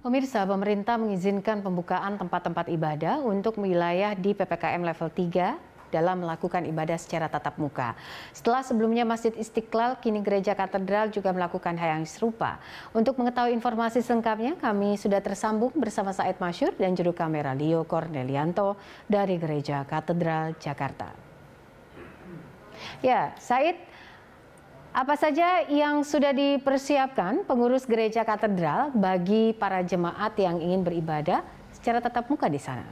Pemirsa, pemerintah mengizinkan pembukaan tempat-tempat ibadah untuk wilayah di PPKM level 3 dalam melakukan ibadah secara tatap muka. Setelah sebelumnya Masjid Istiqlal, kini Gereja Katedral juga melakukan hal yang serupa. Untuk mengetahui informasi selengkapnya, kami sudah tersambung bersama Said Masyur dan juru kamera Leo Cornelianto dari Gereja Katedral Jakarta. Ya, Said, apa saja yang sudah dipersiapkan pengurus Gereja Katedral bagi para jemaat yang ingin beribadah secara tatap muka di sana?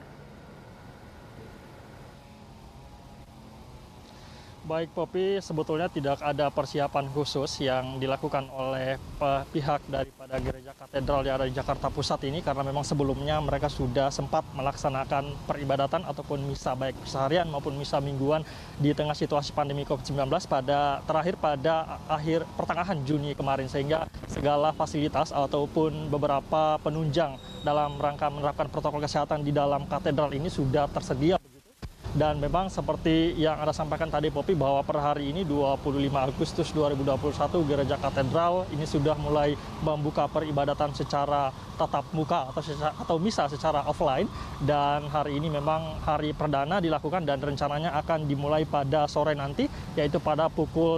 Baik Popi, sebetulnya tidak ada persiapan khusus yang dilakukan oleh pihak daripada Gereja Katedral yang ada di Jakarta Pusat ini, karena memang sebelumnya mereka sudah sempat melaksanakan peribadatan ataupun misa baik seharian maupun misa mingguan di tengah situasi pandemi COVID-19 terakhir pada pertengahan Juni kemarin, sehingga segala fasilitas ataupun beberapa penunjang dalam rangka menerapkan protokol kesehatan di dalam katedral ini sudah tersedia. Dan memang seperti yang Anda sampaikan tadi Popi, bahwa per hari ini 25 Agustus 2021 Gereja Katedral ini sudah mulai membuka peribadatan secara tatap muka atau misa secara offline, dan hari ini memang hari perdana dilakukan dan rencananya akan dimulai pada sore nanti, yaitu pada pukul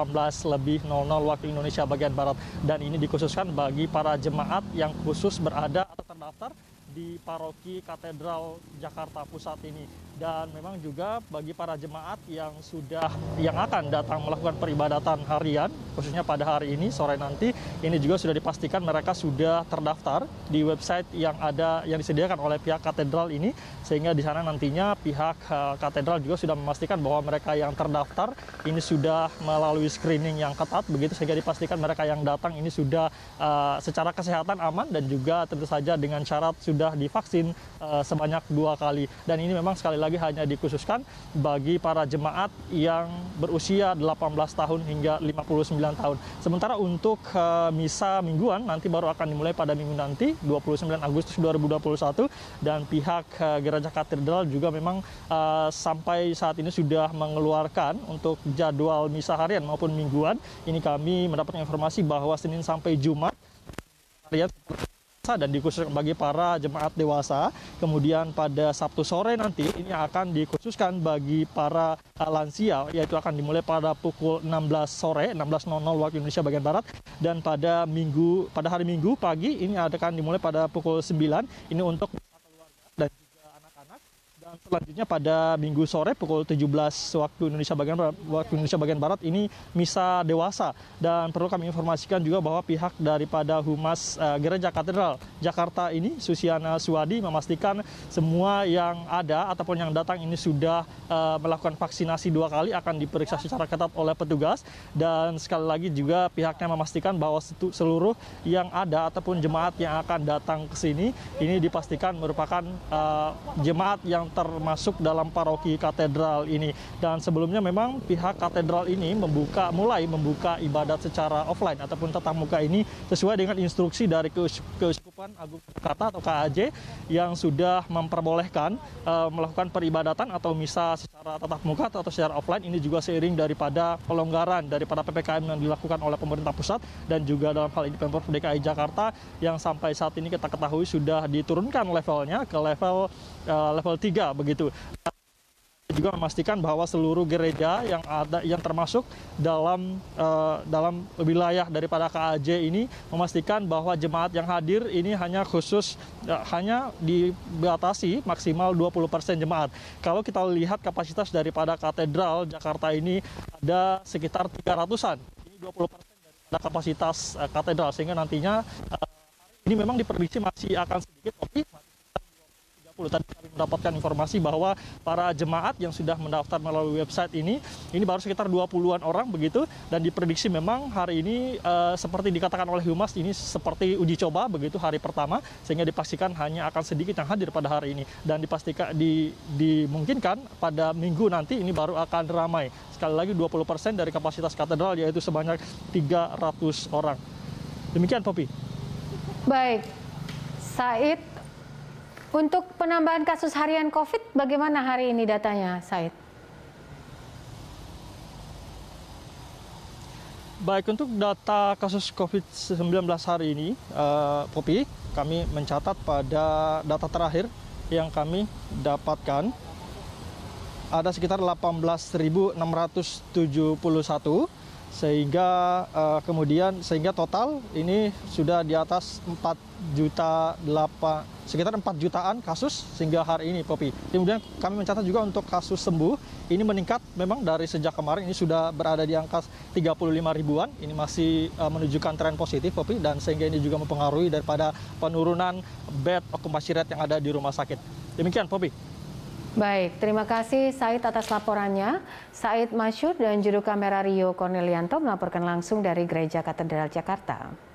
18.00 waktu Indonesia bagian Barat, dan ini dikhususkan bagi para jemaat yang khusus berada atau terdaftar di Paroki Katedral Jakarta Pusat ini. Dan memang juga bagi para jemaat yang akan datang melakukan peribadatan harian, khususnya pada hari ini sore nanti, ini juga sudah dipastikan mereka sudah terdaftar di website yang disediakan oleh pihak katedral ini, sehingga di sana nantinya pihak katedral juga sudah memastikan bahwa mereka yang terdaftar ini sudah melalui screening yang ketat begitu, sehingga dipastikan mereka yang datang ini sudah secara kesehatan aman dan juga tentu saja dengan syarat sudah divaksin sebanyak 2 kali. Dan ini memang sekali lagi hanya dikhususkan bagi para jemaat yang berusia 18 tahun hingga 59 tahun. Sementara untuk misa mingguan nanti baru akan dimulai pada minggu nanti 29 Agustus 2021, dan pihak Gereja Katedral juga memang sampai saat ini sudah mengeluarkan untuk jadwal misa harian maupun mingguan. Ini kami mendapatkan informasi bahwa Senin sampai Jumat harian dan dikhususkan bagi para jemaat dewasa. Kemudian pada Sabtu sore nanti ini akan dikhususkan bagi para lansia, yaitu akan dimulai pada pukul 16 sore, 16.00 waktu Indonesia bagian Barat, dan pada hari Minggu pagi ini akan dimulai pada pukul 9 ini untuk keluarga dan juga anak-anak. Dan selanjutnya pada Minggu sore pukul 17 waktu Indonesia bagian Barat ini misa dewasa. Dan perlu kami informasikan juga bahwa pihak daripada Humas Gereja Katedral Jakarta ini, Susiana Suwadi, memastikan semua yang ada ataupun yang datang ini sudah melakukan vaksinasi 2 kali, akan diperiksa secara ketat oleh petugas. Dan sekali lagi juga pihaknya memastikan bahwa seluruh yang ada ataupun jemaat yang akan datang ke sini ini dipastikan merupakan jemaat yang termasuk dalam paroki katedral ini. Dan sebelumnya memang pihak katedral ini mulai membuka ibadat secara offline ataupun tatap muka ini sesuai dengan instruksi dari Keuskupan Agung Jakarta atau KAJ yang sudah memperbolehkan melakukan peribadatan atau misa secara tatap muka atau secara offline. Ini juga seiring daripada pelonggaran daripada PPKM yang dilakukan oleh pemerintah pusat dan juga dalam hal ini Pemprov DKI Jakarta yang sampai saat ini kita ketahui sudah diturunkan levelnya ke level 3 begitu. Juga memastikan bahwa seluruh gereja yang termasuk dalam wilayah daripada KAJ ini memastikan bahwa jemaat yang hadir ini hanya dibatasi maksimal 20% jemaat. Kalau kita lihat kapasitas daripada katedral Jakarta ini ada sekitar 300-an. Ini 20% daripada kapasitas katedral, sehingga nantinya ini memang diprediksi masih akan sedikit, tapi tadi kami mendapatkan informasi bahwa para jemaat yang sudah mendaftar melalui website ini baru sekitar 20-an orang begitu, dan diprediksi memang hari ini seperti dikatakan oleh Humas ini seperti uji coba begitu hari pertama, sehingga dipastikan hanya akan sedikit yang hadir pada hari ini, dan dipastikan dimungkinkan pada minggu nanti ini baru akan ramai. Sekali lagi 20% dari kapasitas katedral, yaitu sebanyak 300 orang. Demikian Popi. Baik, Said, untuk penambahan kasus harian COVID, bagaimana hari ini datanya, Said? Baik, untuk data kasus COVID-19 hari ini, Popi, kami mencatat pada data terakhir yang kami dapatkan ada sekitar 18.671, sehingga sehingga total ini sudah di atas 4 juta sekitar 4 jutaan kasus sehingga hari ini, Popi. Kemudian kami mencatat juga untuk kasus sembuh ini meningkat memang dari sejak kemarin, ini sudah berada di angka 35 ribuan. Ini masih menunjukkan tren positif, Popi, dan sehingga ini juga mempengaruhi daripada penurunan bed occupancy rate yang ada di rumah sakit. Demikian, Popi. Baik, terima kasih Said atas laporannya. Said Masyur dan juru kamera Rio Cornelianto melaporkan langsung dari Gereja Katedral Jakarta.